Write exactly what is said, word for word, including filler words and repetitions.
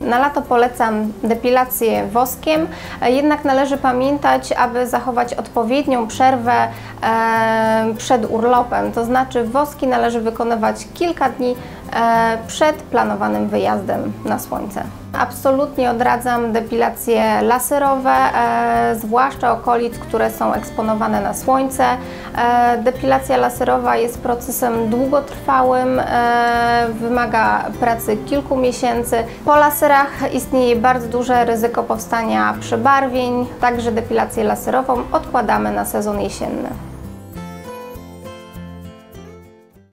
Na lato polecam depilację woskiem, jednak należy pamiętać, aby zachować odpowiednią przerwę przed urlopem, to znaczy woski należy wykonywać kilka dni przed planowanym wyjazdem na słońce. Absolutnie odradzam depilacje laserowe, e, zwłaszcza okolic, które są eksponowane na słońce. E, depilacja laserowa jest procesem długotrwałym, e, wymaga pracy kilku miesięcy. Po laserach istnieje bardzo duże ryzyko powstania przebarwień, także depilację laserową odkładamy na sezon jesienny.